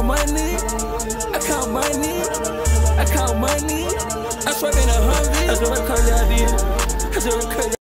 count money, I count money, I count money. I swear in a Humvee, I swear I cut your idea, I swear I cut